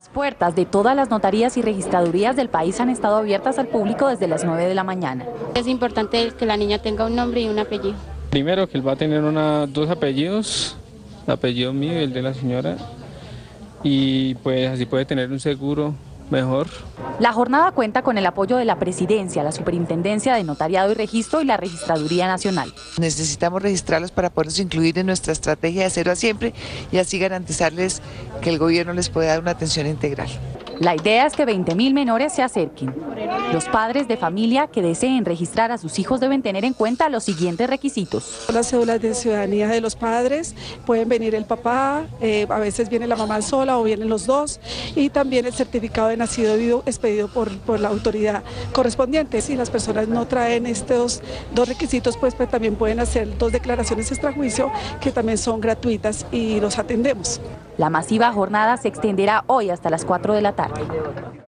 Las puertas de todas las notarías y registradurías del país han estado abiertas al público desde las 9 de la mañana. Es importante que la niña tenga un nombre y un apellido. Primero que él va a tener dos apellidos, el apellido mío y el de la señora, y pues así puede tener un seguro mejor. La jornada cuenta con el apoyo de la Presidencia, la Superintendencia de Notariado y Registro y la Registraduría Nacional. Necesitamos registrarlos para poderlos incluir en nuestra estrategia de Cero a Siempre y así garantizarles que el gobierno les pueda dar una atención integral. La idea es que 20.000 menores se acerquen. Los padres de familia que deseen registrar a sus hijos deben tener en cuenta los siguientes requisitos. Las cédulas de ciudadanía de los padres, pueden venir el papá, a veces viene la mamá sola o vienen los dos, y también el certificado de nacido vivo expedido por la autoridad correspondiente. Si las personas no traen estos dos requisitos, pues también pueden hacer 2 declaraciones extrajuicio que también son gratuitas y los atendemos. La masiva jornada se extenderá hoy hasta las 4 de la tarde.